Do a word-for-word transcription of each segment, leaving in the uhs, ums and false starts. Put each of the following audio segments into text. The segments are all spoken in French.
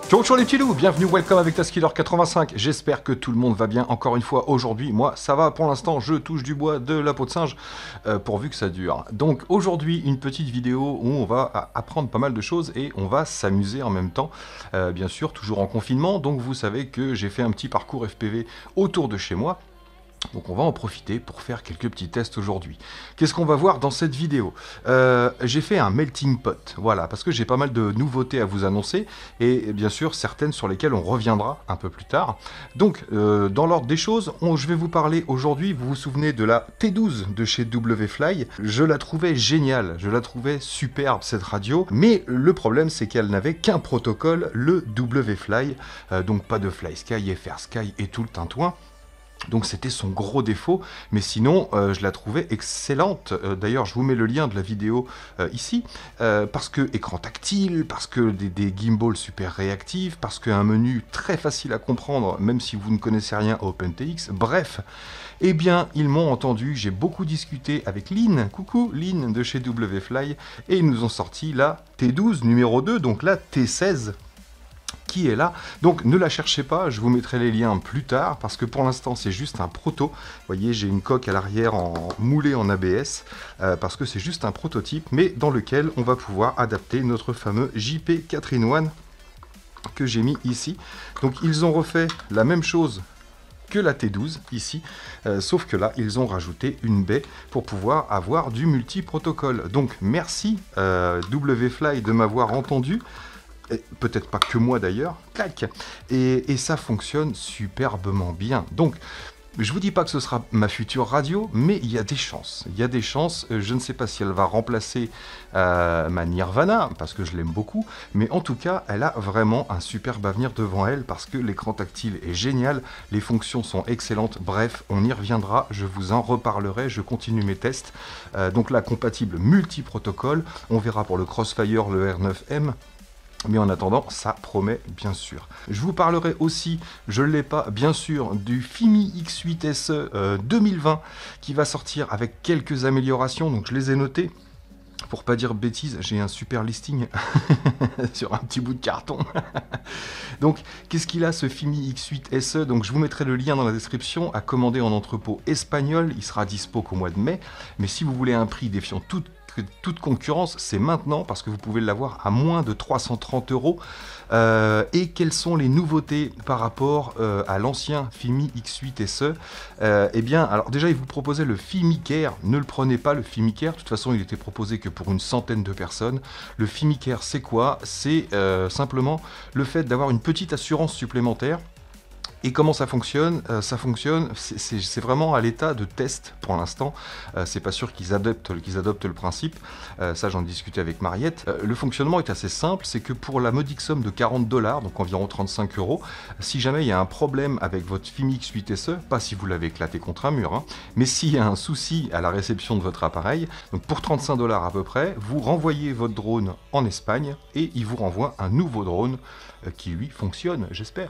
Ciao ciao les petits loups, bienvenue, welcome avec Taskiller quatre-vingt-cinq, j'espère que tout le monde va bien encore une fois aujourd'hui, moi ça va pour l'instant, je touche du bois de la peau de singe, euh, pourvu que ça dure. Donc aujourd'hui une petite vidéo où on va apprendre pas mal de choses et on va s'amuser en même temps, euh, bien sûr toujours en confinement, donc vous savez que j'ai fait un petit parcours F P V autour de chez moi. Donc on va en profiter pour faire quelques petits tests aujourd'hui. Qu'est-ce qu'on va voir dans cette vidéo? euh, J'ai fait un melting pot, voilà, parce que j'ai pas mal de nouveautés à vous annoncer, et bien sûr certaines sur lesquelles on reviendra un peu plus tard. Donc euh, dans l'ordre des choses, on, je vais vous parler aujourd'hui, vous vous souvenez de la T douze de chez W Fly. Je la trouvais géniale, je la trouvais superbe cette radio, mais le problème c'est qu'elle n'avait qu'un protocole, le W Fly, euh, donc pas de Fly Sky, F R Sky et tout le tintouin. Donc c'était son gros défaut, mais sinon euh, je la trouvais excellente. Euh, D'ailleurs je vous mets le lien de la vidéo euh, ici, euh, parce que écran tactile, parce que des, des gimbals super réactifs, parce qu'un menu très facile à comprendre, même si vous ne connaissez rien à OpenTX, bref. Eh bien ils m'ont entendu, j'ai beaucoup discuté avec Lynn, coucou Lynn de chez W Fly, et ils nous ont sorti la T douze numéro deux, donc la T seize. Qui est là, donc ne la cherchez pas, je vous mettrai les liens plus tard, parce que pour l'instant c'est juste un proto. Vous voyez, j'ai une coque à l'arrière en moulée en A B S, euh, parce que c'est juste un prototype, mais dans lequel on va pouvoir adapter notre fameux J P quatre in one que j'ai mis ici. Donc ils ont refait la même chose que la T douze ici, euh, sauf que là ils ont rajouté une baie pour pouvoir avoir du multi-protocole. Donc merci euh, W Fly de m'avoir entendu. Peut-être pas que moi d'ailleurs, clac, et, et ça fonctionne superbement bien. Donc, je vous dis pas que ce sera ma future radio, mais il y a des chances. Il y a des chances, je ne sais pas si elle va remplacer euh, ma Nirvana, parce que je l'aime beaucoup, mais en tout cas, elle a vraiment un superbe avenir devant elle, parce que l'écran tactile est génial, les fonctions sont excellentes, bref, on y reviendra, je vous en reparlerai, je continue mes tests. Euh, donc là, compatible multi-protocole, on verra pour le Crossfire, le R neuf M, mais en attendant, ça promet bien sûr. Je vous parlerai aussi, je ne l'ai pas, bien sûr, du Fimi X huit S E euh, deux mille vingt qui va sortir avec quelques améliorations, donc je les ai notées. Pour pas dire bêtises, j'ai un super listing sur un petit bout de carton. Donc, qu'est-ce qu'il a ce Fimi X huit S E? Donc, je vous mettrai le lien dans la description à commander en entrepôt espagnol. Il sera dispo qu'au mois de mai. Mais si vous voulez un prix défiant toute toute concurrence, c'est maintenant, parce que vous pouvez l'avoir à moins de trois cent trente euros. Euh, et quelles sont les nouveautés par rapport euh, à l'ancien Fimi X huit S E? euh, Eh bien, alors déjà, il vous proposait le Fimi Care. Ne le prenez pas, le Fimi Care. De toute façon, il était proposé que pour une centaine de personnes. Le Fimi Care, c'est quoi? C'est euh, simplement le fait d'avoir une petite assurance supplémentaire. Et comment ça fonctionne? euh, Ça fonctionne, c'est vraiment à l'état de test pour l'instant. Euh, c'est pas sûr qu'ils adoptent, qu'ils adoptent le principe. Euh, ça, j'en discutais avec Mariette. Euh, le fonctionnement est assez simple, c'est que pour la modique somme de quarante dollars, donc environ trente-cinq euros, si jamais il y a un problème avec votre Fimi X huit S E, pas si vous l'avez éclaté contre un mur, hein, mais s'il y a un souci à la réception de votre appareil, donc pour trente-cinq dollars à peu près, vous renvoyez votre drone en Espagne et il vous renvoie un nouveau drone euh, qui lui fonctionne, j'espère.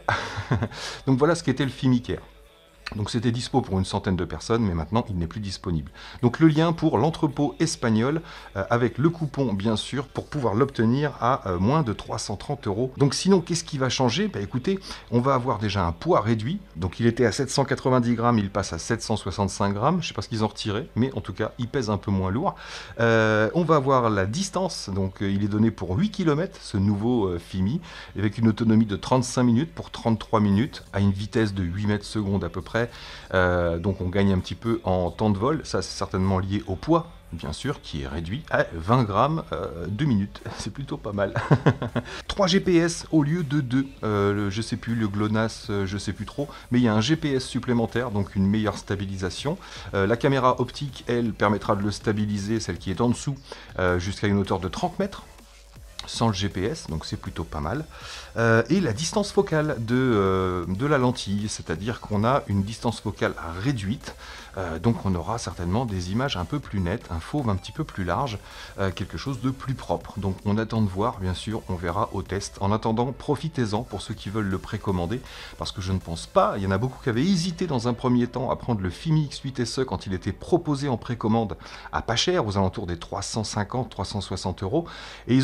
Donc voilà ce qu'était le Fimi Care. Donc c'était dispo pour une centaine de personnes, mais maintenant il n'est plus disponible. Donc le lien pour l'entrepôt espagnol, euh, avec le coupon bien sûr, pour pouvoir l'obtenir à euh, moins de trois cent trente euros. Donc sinon, qu'est-ce qui va changer? Bah écoutez, on va avoir déjà un poids réduit. Donc il était à sept cent quatre-vingt-dix grammes, il passe à sept cent soixante-cinq grammes. Je sais pas ce qu'ils ont retiré, mais en tout cas, il pèse un peu moins lourd. Euh, on va avoir la distance, donc euh, il est donné pour huit kilomètres, ce nouveau euh, Fimi, avec une autonomie de trente-cinq minutes pour trente-trois minutes, à une vitesse de huit mètres secondes à peu près. Euh, donc on gagne un petit peu en temps de vol, ça c'est certainement lié au poids, bien sûr, qui est réduit à vingt grammes, euh, deux minutes, c'est plutôt pas mal. trois G P S au lieu de deux, euh, le, je sais plus, le GLONASS, euh, je sais plus trop, mais il y a un G P S supplémentaire, donc une meilleure stabilisation. Euh, la caméra optique, elle, permettra de le stabiliser, celle qui est en dessous, euh, jusqu'à une hauteur de trente mètres. Sans le G P S, donc c'est plutôt pas mal. Euh, et la distance focale de, euh, de la lentille, c'est-à-dire qu'on a une distance focale réduite, euh, donc on aura certainement des images un peu plus nettes, un fauve un petit peu plus large, euh, quelque chose de plus propre. Donc on attend de voir, bien sûr, on verra au test. En attendant, profitez-en pour ceux qui veulent le précommander, parce que je ne pense pas, il y en a beaucoup qui avaient hésité dans un premier temps à prendre le Fimi X huit S E quand il était proposé en précommande à pas cher, aux alentours des trois cent cinquante à trois cent soixante euros, et ils ont regretté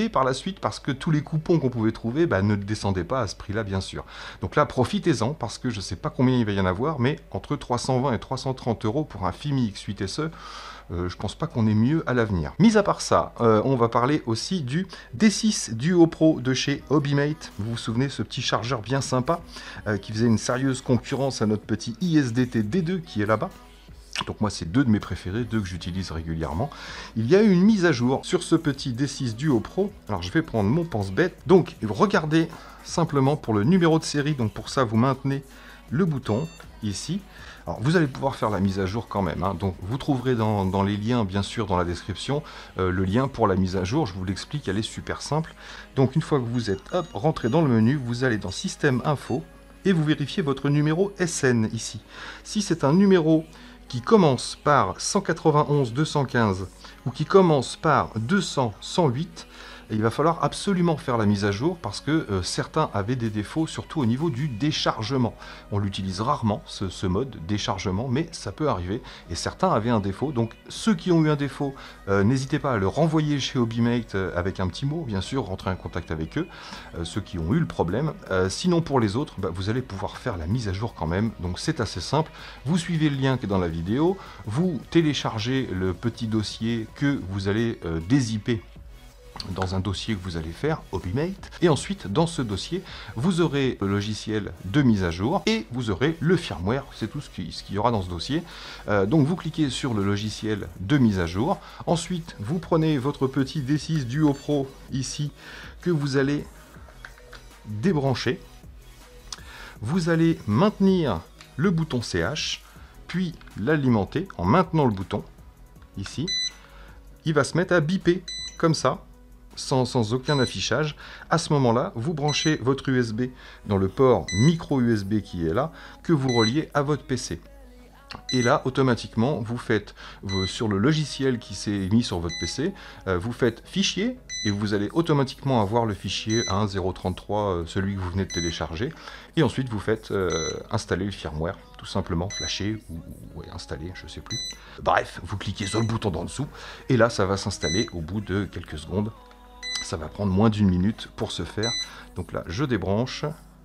payé par la suite parce que tous les coupons qu'on pouvait trouver bah, ne descendaient pas à ce prix-là, bien sûr. Donc là, profitez-en parce que je ne sais pas combien il va y en avoir, mais entre trois cent vingt et trois cent trente euros pour un Fimi X huit S E, Euh, je pense pas qu'on ait mieux à l'avenir. Mis à part ça, euh, on va parler aussi du D six Duo Pro de chez Hobimate. Vous vous souvenez, ce petit chargeur bien sympa euh, qui faisait une sérieuse concurrence à notre petit I S D T D deux qui est là-bas. Donc moi, c'est deux de mes préférés, deux que j'utilise régulièrement. Il y a eu une mise à jour sur ce petit D six Duo Pro. Alors je vais prendre mon pense-bête. Donc regardez simplement pour le numéro de série. Donc pour ça, vous maintenez le bouton ici. Alors, vous allez pouvoir faire la mise à jour quand même, hein. Donc vous trouverez dans, dans les liens, bien sûr, dans la description, euh, le lien pour la mise à jour. Je vous l'explique, elle est super simple. Donc une fois que vous êtes hop, rentré dans le menu, vous allez dans Système Info et vous vérifiez votre numéro S N ici. Si c'est un numéro qui commence par cent quatre-vingt-onze deux cent quinze ou qui commence par deux cents cent huit, et il va falloir absolument faire la mise à jour parce que euh, certains avaient des défauts, surtout au niveau du déchargement. On l'utilise rarement, ce, ce mode déchargement, mais ça peut arriver. Et certains avaient un défaut. Donc ceux qui ont eu un défaut, euh, n'hésitez pas à le renvoyer chez Hobimate euh, avec un petit mot, bien sûr, rentrer en contact avec eux, euh, ceux qui ont eu le problème. Euh, sinon pour les autres, bah, vous allez pouvoir faire la mise à jour quand même. Donc c'est assez simple. Vous suivez le lien qui est dans la vidéo, vous téléchargez le petit dossier que vous allez euh, dézipper dans un dossier que vous allez faire, Hobimate, et ensuite dans ce dossier vous aurez le logiciel de mise à jour et vous aurez le firmware, c'est tout ce qu'il ce qu'il y aura dans ce dossier. Euh, donc vous cliquez sur le logiciel de mise à jour, ensuite vous prenez votre petit D six Duo Pro ici que vous allez débrancher, vous allez maintenir le bouton C H, puis l'alimenter en maintenant le bouton ici, il va se mettre à biper comme ça. Sans, sans aucun affichage. À ce moment-là, vous branchez votre U S B dans le port micro U S B qui est là, que vous reliez à votre P C. Et là, automatiquement, vous faites vous, sur le logiciel qui s'est mis sur votre P C, euh, vous faites fichier, et vous allez automatiquement avoir le fichier un point zéro trente-trois, euh, celui que vous venez de télécharger. Et ensuite, vous faites euh, installer le firmware, tout simplement, flasher ou, ou ouais, installer, je sais plus. Bref, vous cliquez sur le bouton d'en dessous, et là, ça va s'installer au bout de quelques secondes. Ça va prendre moins d'une minute pour se faire. Donc là, je débranche,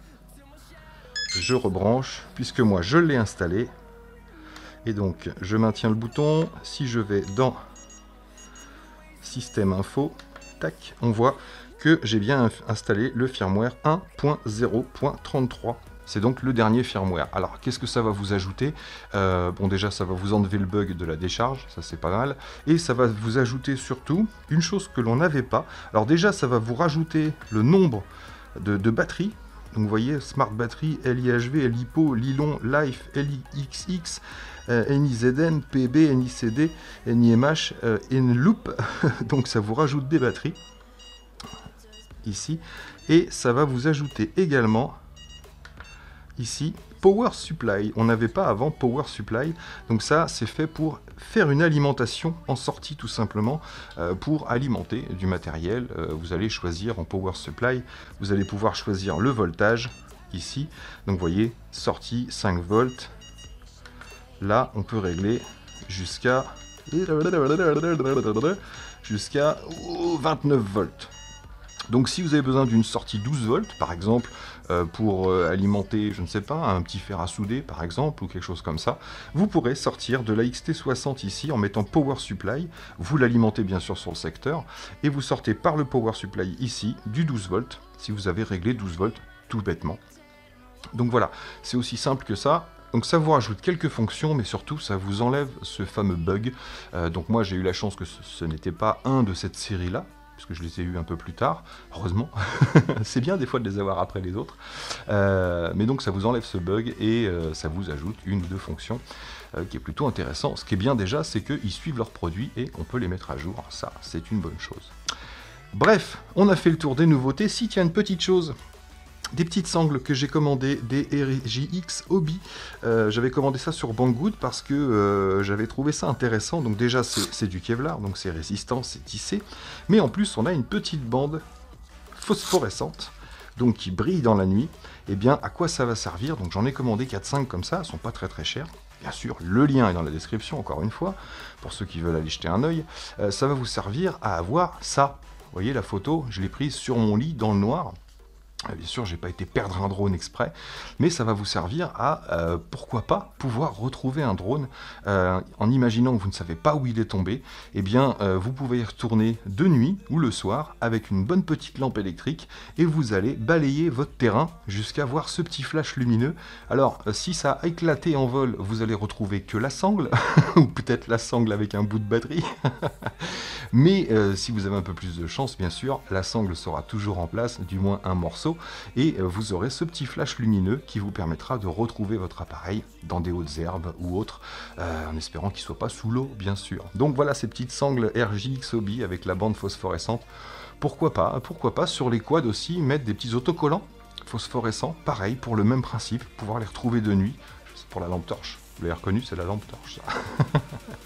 je rebranche, puisque moi, je l'ai installé. Et donc, je maintiens le bouton. Si je vais dans Système Info, tac, on voit que j'ai bien installé le firmware un point zéro point trente-trois. C'est donc le dernier firmware. Alors, qu'est-ce que ça va vous ajouter? euh, Bon, déjà, ça va vous enlever le bug de la décharge, ça c'est pas mal. Et ça va vous ajouter surtout une chose que l'on n'avait pas. Alors déjà, ça va vous rajouter le nombre de, de batteries. Donc, vous voyez, Smart Battery, L I H V, L I P O, Lilon, Life, L I X X, euh, N I Z N, P B, N I C D, N I M H, euh, N-Loop. Donc, ça vous rajoute des batteries, ici. Et ça va vous ajouter également ici, Power Supply. On n'avait pas avant Power Supply, donc ça c'est fait pour faire une alimentation en sortie tout simplement, euh, pour alimenter du matériel. Euh, vous allez choisir en Power Supply, vous allez pouvoir choisir le voltage ici, donc vous voyez, sortie cinq volts, là on peut régler jusqu'à jusqu'à vingt-neuf volts. Donc si vous avez besoin d'une sortie douze volts, par exemple, euh, pour euh, alimenter, je ne sais pas, un petit fer à souder, par exemple, ou quelque chose comme ça, vous pourrez sortir de la X T soixante ici en mettant Power Supply, vous l'alimentez bien sûr sur le secteur, et vous sortez par le Power Supply ici du douze volts, si vous avez réglé douze volts, tout bêtement. Donc voilà, c'est aussi simple que ça. Donc ça vous rajoute quelques fonctions, mais surtout ça vous enlève ce fameux bug. Euh, donc moi j'ai eu la chance que ce, ce n'était pas un de cette série-là, puisque je les ai eus un peu plus tard, heureusement. C'est bien des fois de les avoir après les autres. Euh, mais donc ça vous enlève ce bug et euh, ça vous ajoute une ou deux fonctions euh, qui est plutôt intéressant. Ce qui est bien déjà, c'est qu'ils suivent leurs produits et on peut les mettre à jour. Ça, c'est une bonne chose. Bref, on a fait le tour des nouveautés. Si, tiens, une petite chose. Des petites sangles que j'ai commandées, des R J X Hobby. Euh, j'avais commandé ça sur Banggood parce que euh, j'avais trouvé ça intéressant. Donc déjà, c'est du Kevlar, donc c'est résistant, c'est tissé. Mais en plus, on a une petite bande phosphorescente, donc qui brille dans la nuit. Et bien, à quoi ça va servir? Donc j'en ai commandé quatre cinq comme ça, elles sont pas très très chères. Bien sûr, le lien est dans la description, encore une fois, pour ceux qui veulent aller jeter un œil. Euh, ça va vous servir à avoir ça. voyez la photo, je l'ai prise sur mon lit dans le noir. Bien sûr, j'ai pas été perdre un drone exprès, mais ça va vous servir à, euh, pourquoi pas, pouvoir retrouver un drone euh, en imaginant que vous ne savez pas où il est tombé. Eh bien, euh, vous pouvez y retourner de nuit ou le soir avec une bonne petite lampe électrique et vous allez balayer votre terrain jusqu'à voir ce petit flash lumineux. Alors, euh, si ça a éclaté en vol, vous allez retrouver que la sangle, ou peut-être la sangle avec un bout de batterie. Mais euh, si vous avez un peu plus de chance, bien sûr, la sangle sera toujours en place, du moins un morceau, et euh, vous aurez ce petit flash lumineux qui vous permettra de retrouver votre appareil dans des hautes herbes ou autres, euh, en espérant qu'il ne soit pas sous l'eau, bien sûr. Donc voilà ces petites sangles R J X Hobby avec la bande phosphorescente. Pourquoi pas, pourquoi pas sur les quads aussi mettre des petits autocollants phosphorescents, pareil, pour le même principe, pouvoir les retrouver de nuit. C'est pour la lampe torche. Vous l'avez reconnu, c'est la lampe torche, ça.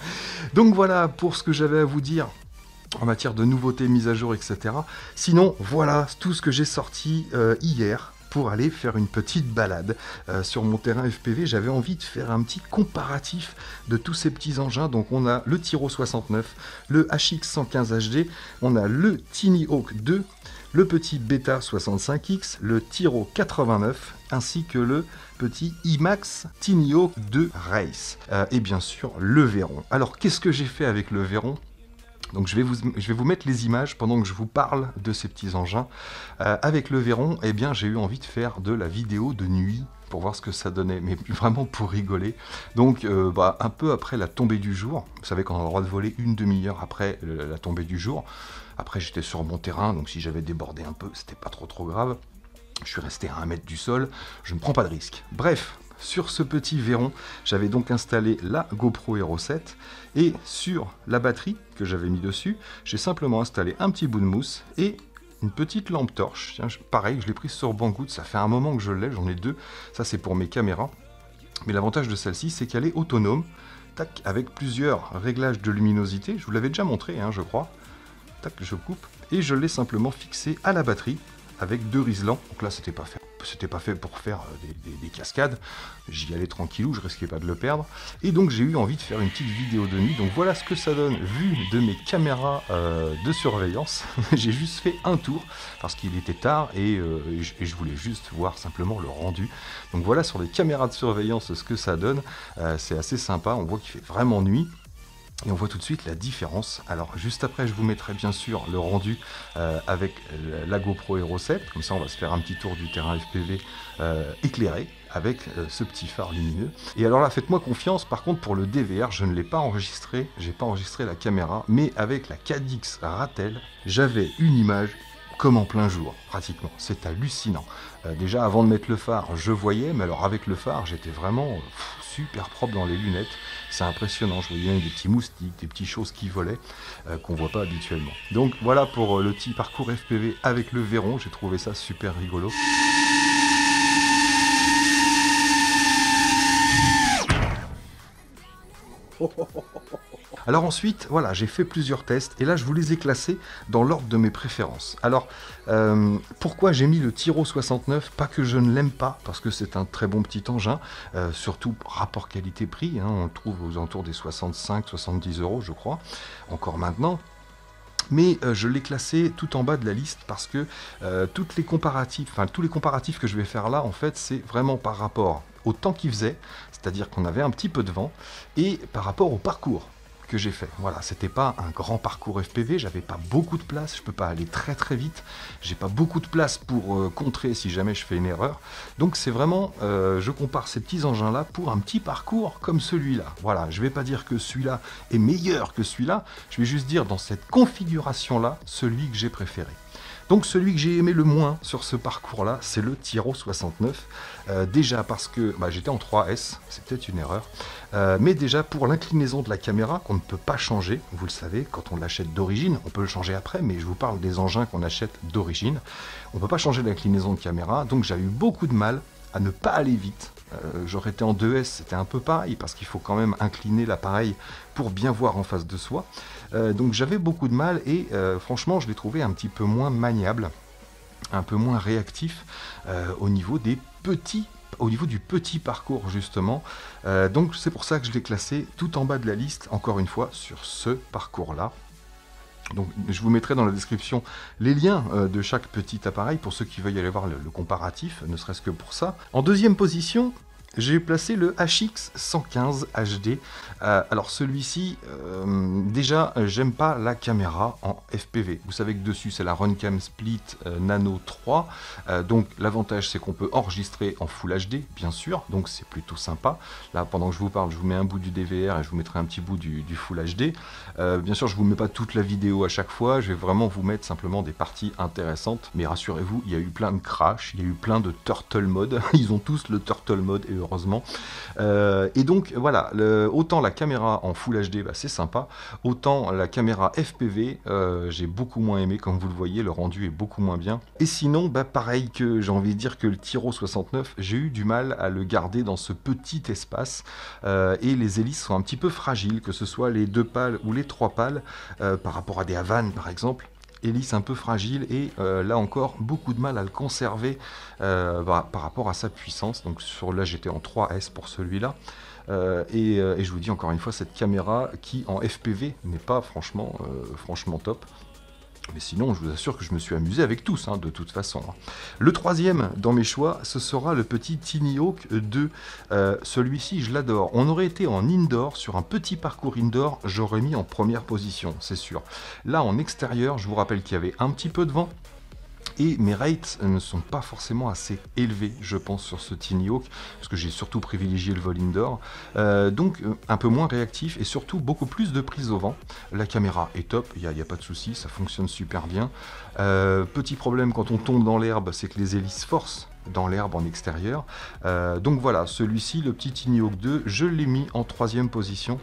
Donc voilà pour ce que j'avais à vous dire en matière de nouveautés, mises à jour, et cetera. Sinon, voilà tout ce que j'ai sorti euh, hier pour aller faire une petite balade euh, sur mon terrain F P V. J'avais envie de faire un petit comparatif de tous ces petits engins. Donc on a le Tyro soixante-neuf, le H X cent quinze H D, on a le Tiny Hawk deux, le petit Beta soixante-cinq X, le Tyro quatre-vingt-neuf, ainsi que le petit IMAX Tiny Hawk deux Race. Euh, et bien sûr, le Véron. Alors, qu'est-ce que j'ai fait avec le Véron ? Donc je vais, vous, je vais vous mettre les images pendant que je vous parle de ces petits engins. Euh, avec le Véron, eh bien, j'ai eu envie de faire de la vidéo de nuit pour voir ce que ça donnait, mais vraiment pour rigoler. Donc euh, bah, un peu après la tombée du jour, vous savez qu'on a le droit de voler une demi-heure après la tombée du jour. Après j'étais sur mon terrain, donc si j'avais débordé un peu, c'était pas trop trop grave. Je suis resté à un mètre du sol, je ne prends pas de risque. Bref, sur ce petit Véron, j'avais donc installé la GoPro Hero sept et sur la batterie que j'avais mis dessus, j'ai simplement installé un petit bout de mousse et une petite lampe torche. Tiens, je, pareil, je l'ai prise sur Banggood, ça fait un moment que je l'ai, j'en ai deux. Ça c'est pour mes caméras. Mais l'avantage de celle-ci, c'est qu'elle est autonome, tac, avec plusieurs réglages de luminosité. Je vous l'avais déjà montré, hein, je crois. Tac, je coupe et je l'ai simplement fixé à la batterie avec deux riselants. Donc là, c'était pas fait. C'était pas fait pour faire des, des, des cascades. J'y allais tranquillou, je risquais pas de le perdre. Et donc j'ai eu envie de faire une petite vidéo de nuit. Donc voilà ce que ça donne vu de mes caméras euh, de surveillance. J'ai juste fait un tour parce qu'il était tard et, euh, et, je, et je voulais juste voir simplement le rendu. Donc voilà sur les caméras de surveillance ce que ça donne. Euh, c'est assez sympa, on voit qu'il fait vraiment nuit. Et on voit tout de suite la différence. Alors juste après je vous mettrai bien sûr le rendu euh, avec la GoPro Hero sept, comme ça on va se faire un petit tour du terrain F P V euh, éclairé avec euh, ce petit phare lumineux. Et alors là faites-moi confiance, par contre pour le D V R je ne l'ai pas enregistré, j'ai pas enregistré la caméra, mais avec la Cadix Ratel j'avais une image comme en plein jour, pratiquement. C'est hallucinant. Euh, déjà, avant de mettre le phare, je voyais, mais alors avec le phare, j'étais vraiment pff, super propre dans les lunettes. C'est impressionnant. Je voyais même des petits moustiques, des petites choses qui volaient, euh, qu'on ne voit pas habituellement. Donc voilà pour euh, le petit parcours F P V avec le Véron. J'ai trouvé ça super rigolo. Alors ensuite, voilà, j'ai fait plusieurs tests et là je vous les ai classés dans l'ordre de mes préférences. Alors, euh, pourquoi j'ai mis le Tyro soixante-neuf? Pas que je ne l'aime pas, parce que c'est un très bon petit engin, euh, surtout rapport qualité-prix, hein, on le trouve aux alentours des soixante-cinq soixante-dix euros je crois, encore maintenant. Mais euh, je l'ai classé tout en bas de la liste parce que euh, toutes les comparatifs, enfin, tous les comparatifs que je vais faire là, en fait, c'est vraiment par rapport au temps qu'il faisait, c'est-à-dire qu'on avait un petit peu de vent, et par rapport au parcours que j'ai fait. Voilà, c'était pas un grand parcours F P V, j'avais pas beaucoup de place, je peux pas aller très très vite, j'ai pas beaucoup de place pour euh, contrer si jamais je fais une erreur. Donc c'est vraiment, euh, je compare ces petits engins là pour un petit parcours comme celui-là. Voilà, je vais pas dire que celui-là est meilleur que celui-là, je vais juste dire dans cette configuration là, celui que j'ai préféré. Donc celui que j'ai aimé le moins sur ce parcours-là, c'est le Tyro soixante-neuf. Euh, déjà parce que bah, j'étais en trois S, c'est peut-être une erreur, euh, mais déjà pour l'inclinaison de la caméra qu'on ne peut pas changer, vous le savez, quand on l'achète d'origine, on peut le changer après, mais je vous parle des engins qu'on achète d'origine. On ne peut pas changer l'inclinaison de caméra, donc j'ai eu beaucoup de mal à ne pas aller vite. Euh, J'aurais été en deux S, c'était un peu pareil, parce qu'il faut quand même incliner l'appareil pour bien voir en face de soi. Euh, donc j'avais beaucoup de mal et euh, franchement je l'ai trouvé un petit peu moins maniable, un peu moins réactif euh, au niveau des petits, au niveau du petit parcours justement. Euh, donc c'est pour ça que je l'ai classé tout en bas de la liste, encore une fois, sur ce parcours-là. Donc je vous mettrai dans la description les liens euh, de chaque petit appareil pour ceux qui veuillent aller voir le, le comparatif, ne serait-ce que pour ça. En deuxième position, j'ai placé le H X cent quinze H D. Euh, alors celui-ci, euh, déjà, j'aime pas la caméra en F P V. Vous savez que dessus, c'est la Runcam Split euh, Nano trois. Euh, donc l'avantage, c'est qu'on peut enregistrer en Full H D, bien sûr. Donc c'est plutôt sympa. Là, pendant que je vous parle, je vous mets un bout du D V R et je vous mettrai un petit bout du, du Full H D. Euh, bien sûr, je vous mets pas toute la vidéo à chaque fois. Je vais vraiment vous mettre simplement des parties intéressantes. Mais rassurez-vous, il y a eu plein de crash, il y a eu plein de turtle mode. Ils ont tous le turtle mode et heureusement. Euh, et donc voilà, le, autant la caméra en Full H D, bah, c'est sympa, autant la caméra F P V, euh, j'ai beaucoup moins aimé, comme vous le voyez, le rendu est beaucoup moins bien. Et sinon, bah, pareil que j'ai envie de dire que le Tyro soixante-neuf, j'ai eu du mal à le garder dans ce petit espace, euh, et les hélices sont un petit peu fragiles, que ce soit les deux pales ou les trois pales, euh, par rapport à des Havane par exemple. Hélice un peu fragile et euh, là encore beaucoup de mal à le conserver euh, bah, par rapport à sa puissance. Donc sur là j'étais en trois S pour celui-là euh, et, euh, et je vous dis encore une fois, cette caméra qui en F P V n'est pas franchement, euh, franchement top. Mais sinon, je vous assure que je me suis amusé avec tous, hein, de toute façon. Le troisième dans mes choix, ce sera le petit Tiny Hawk deux. Euh, Celui-ci, je l'adore. On aurait été en indoor, sur un petit parcours indoor, j'aurais mis en première position, c'est sûr. Là, en extérieur, je vous rappelle qu'il y avait un petit peu de vent. Et mes rates ne sont pas forcément assez élevés, je pense, sur ce Tiny Hawk, parce que j'ai surtout privilégié le vol indoor. Euh, donc euh, un peu moins réactif et surtout beaucoup plus de prise au vent. La caméra est top, il n'y a, a pas de souci, ça fonctionne super bien. Euh, petit problème quand on tombe dans l'herbe, c'est que les hélices forcent dans l'herbe en extérieur. Euh, donc voilà, celui-ci, le petit Tiny Hawk deux, je l'ai mis en troisième position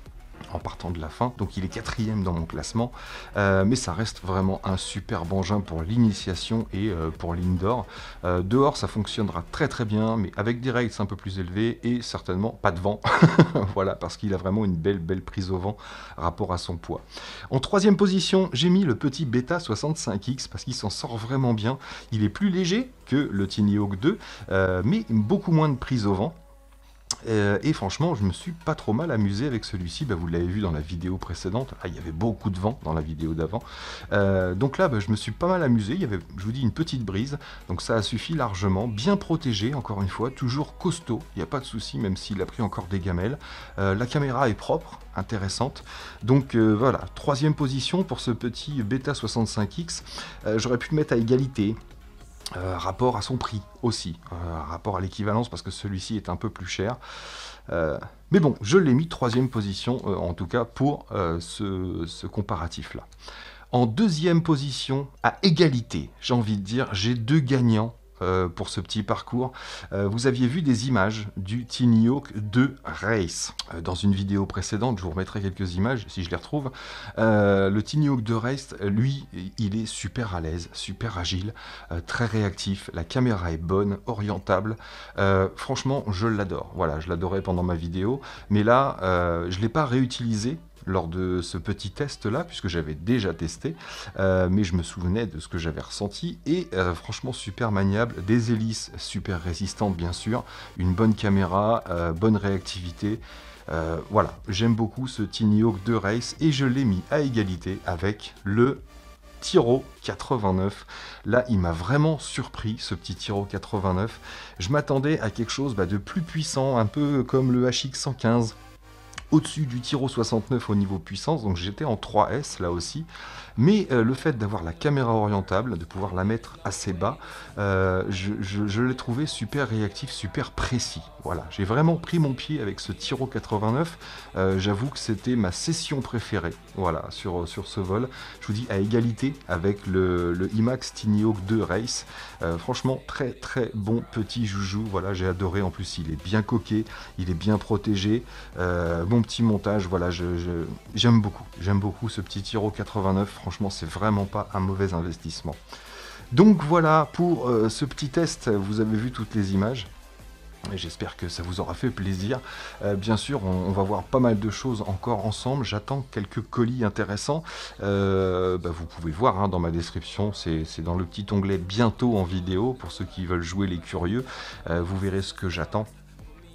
en partant de la fin, donc il est quatrième dans mon classement, euh, mais ça reste vraiment un superbe engin pour l'initiation et euh, pour l'indoor. Euh, dehors ça fonctionnera très très bien, mais avec des rates un peu plus élevés et certainement pas de vent, voilà, parce qu'il a vraiment une belle belle prise au vent rapport à son poids. En troisième position, j'ai mis le petit Beta soixante-cinq X parce qu'il s'en sort vraiment bien. Il est plus léger que le Tiny Hawk deux, euh, mais beaucoup moins de prise au vent. Euh, et franchement, je me suis pas trop mal amusé avec celui-ci. Bah, vous l'avez vu dans la vidéo précédente. Ah, il y avait beaucoup de vent dans la vidéo d'avant. Euh, donc là, bah, je me suis pas mal amusé. Il y avait, je vous dis, une petite brise. Donc ça a suffi largement. Bien protégé, encore une fois. Toujours costaud. Il n'y a pas de souci, même s'il a pris encore des gamelles. Euh, la caméra est propre, intéressante. Donc euh, voilà, troisième position pour ce petit Beta soixante-cinq X. Euh, J'aurais pu le mettre à égalité. Euh, rapport à son prix aussi, euh, rapport à l'équivalence parce que celui-ci est un peu plus cher. Euh, mais bon, je l'ai mis troisième position euh, en tout cas pour euh, ce, ce comparatif-là. En deuxième position, à égalité, j'ai envie de dire, j'ai deux gagnants. Euh, pour ce petit parcours, euh, vous aviez vu des images du Tiny Hawk deux Race. Euh, dans une vidéo précédente, je vous remettrai quelques images si je les retrouve. Euh, le Tiny Hawk deux Race, lui, il est super à l'aise, super agile, euh, très réactif. La caméra est bonne, orientable. Euh, franchement, je l'adore. Voilà, je l'adorais pendant ma vidéo. Mais là, euh, je ne l'ai pas réutilisé lors de ce petit test là, puisque j'avais déjà testé, euh, mais je me souvenais de ce que j'avais ressenti, et euh, franchement super maniable, des hélices super résistantes bien sûr, une bonne caméra, euh, bonne réactivité, euh, voilà, j'aime beaucoup ce Tiny Hawk deux Race, et je l'ai mis à égalité avec le Tyro quatre-vingt-neuf. Là, il m'a vraiment surpris, ce petit Tyro quatre-vingt-neuf. Je m'attendais à quelque chose bah, de plus puissant, un peu comme le H X cent quinze, au-dessus du Tyro soixante-neuf au niveau puissance, donc j'étais en trois S là aussi. Mais euh, le fait d'avoir la caméra orientable, de pouvoir la mettre assez bas, euh, je, je, je l'ai trouvé super réactif, super précis. Voilà, j'ai vraiment pris mon pied avec ce Tyro quatre-vingt-neuf. Euh, J'avoue que c'était ma session préférée, voilà, sur, sur ce vol. Je vous dis à égalité avec le, le IMAX Tiny Hawk deux Race. Euh, franchement, très très bon petit joujou. Voilà, j'ai adoré. En plus, il est bien coqué, il est bien protégé. Euh, bon petit montage. Voilà, je, je, j'aime beaucoup. J'aime beaucoup ce petit Tyro quatre-vingt-neuf. Franchement, c'est vraiment pas un mauvais investissement. Donc voilà pour euh, ce petit test. Vous avez vu toutes les images. J'espère que ça vous aura fait plaisir. Euh, bien sûr, on, on va voir pas mal de choses encore ensemble. J'attends quelques colis intéressants. Euh, bah, vous pouvez voir hein, dans ma description, c'est dans le petit onglet bientôt en vidéo pour ceux qui veulent jouer les curieux. Euh, vous verrez ce que j'attends.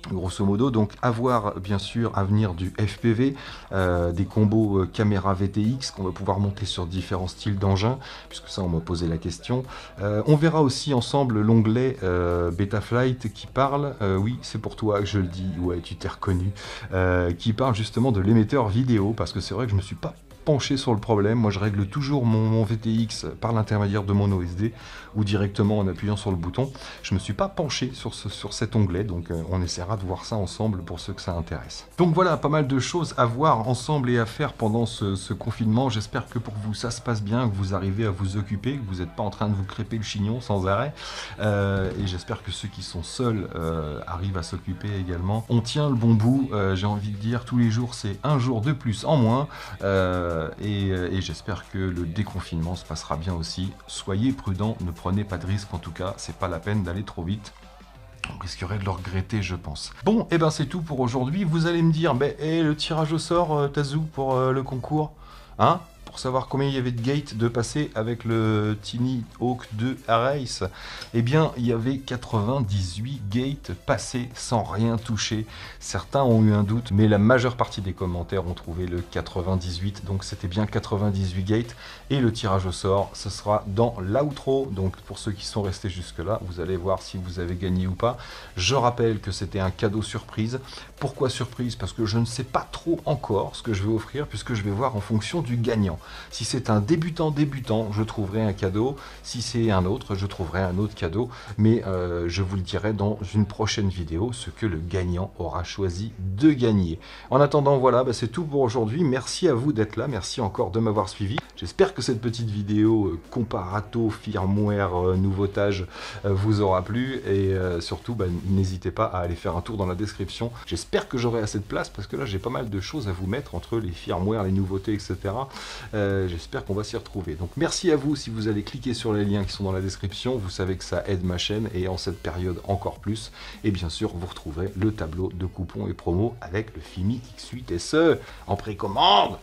grosso modo. Donc avoir bien sûr à venir du F P V, euh, des combos euh, caméra V T X qu'on va pouvoir monter sur différents styles d'engins, puisque ça on m'a posé la question. Euh, on verra aussi ensemble l'onglet euh, Betaflight qui parle, euh, oui c'est pour toi que je le dis, ouais tu t'es reconnu, euh, qui parle justement de l'émetteur vidéo, parce que c'est vrai que je me suis pas penché sur le problème. Moi je règle toujours mon, mon V T X par l'intermédiaire de mon O S D ou directement en appuyant sur le bouton. Je me suis pas penché sur, ce, sur cet onglet, donc euh, on essaiera de voir ça ensemble pour ceux que ça intéresse. Donc voilà, pas mal de choses à voir ensemble et à faire pendant ce, ce confinement. J'espère que pour vous ça se passe bien, que vous arrivez à vous occuper, que vous n'êtes pas en train de vous crêper le chignon sans arrêt, euh, et j'espère que ceux qui sont seuls euh, arrivent à s'occuper également. On tient le bon bout, euh, j'ai envie de dire, tous les jours c'est un jour de plus en moins, euh, et, et j'espère que le déconfinement se passera bien aussi. Soyez prudents, ne prenez pas de risques en tout cas, c'est pas la peine d'aller trop vite. On risquerait de le regretter, je pense. Bon, et ben c'est tout pour aujourd'hui. Vous allez me dire, ben, et le tirage au sort, euh, Tazou, pour euh, le concours, hein? Pour savoir combien il y avait de gates de passer avec le Tiny Hawk deux Race, eh bien, il y avait quatre-vingt-dix-huit gates passés sans rien toucher. Certains ont eu un doute, mais la majeure partie des commentaires ont trouvé le quatre-vingt-dix-huit, donc c'était bien quatre-vingt-dix-huit gates. Et le tirage au sort, ce sera dans l'outro. Donc pour ceux qui sont restés jusque-là, vous allez voir si vous avez gagné ou pas. Je rappelle que c'était un cadeau surprise. Pourquoi surprise? Parce que je ne sais pas trop encore ce que je vais offrir, puisque je vais voir en fonction du gagnant. Si c'est un débutant débutant, je trouverai un cadeau. Si c'est un autre, je trouverai un autre cadeau. Mais euh, je vous le dirai dans une prochaine vidéo, ce que le gagnant aura choisi de gagner. En attendant, voilà, bah, c'est tout pour aujourd'hui. Merci à vous d'être là. Merci encore de m'avoir suivi. J'espère que cette petite vidéo euh, comparato, firmware, euh, nouveautage euh, vous aura plu. Et euh, surtout, bah, n'hésitez pas à aller faire un tour dans la description. J'espère que j'aurai assez de place parce que là, j'ai pas mal de choses à vous mettre entre les firmware, les nouveautés, et cetera. Euh, J'espère qu'on va s'y retrouver. Donc merci à vous si vous allez cliquer sur les liens qui sont dans la description. Vous savez que ça aide ma chaîne et en cette période encore plus. Et bien sûr, vous retrouverez le tableau de coupons et promos avec le Fimi X huit S E en précommande.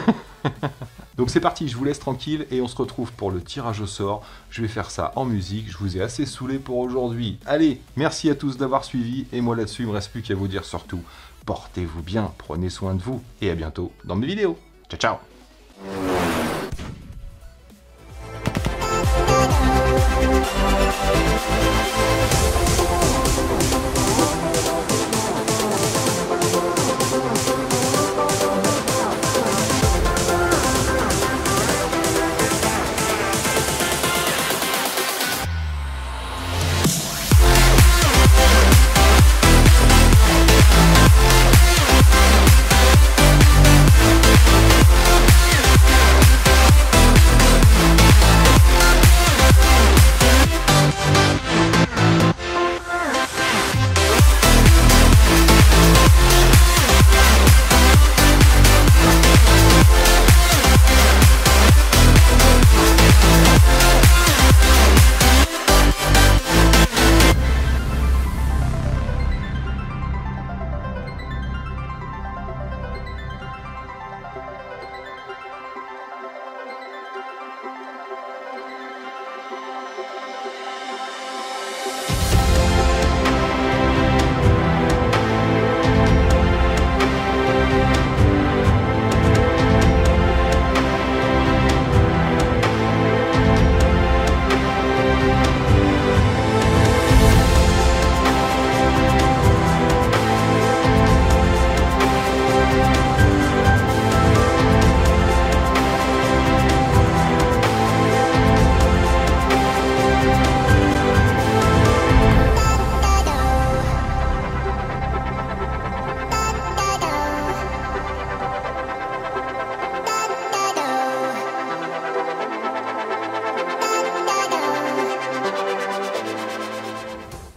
Donc c'est parti, je vous laisse tranquille et on se retrouve pour le tirage au sort. Je vais faire ça en musique, je vous ai assez saoulé pour aujourd'hui. Allez, merci à tous d'avoir suivi et moi là-dessus, il me reste plus qu'à vous dire surtout, portez-vous bien, prenez soin de vous et à bientôt dans mes vidéos. Ciao, ciao.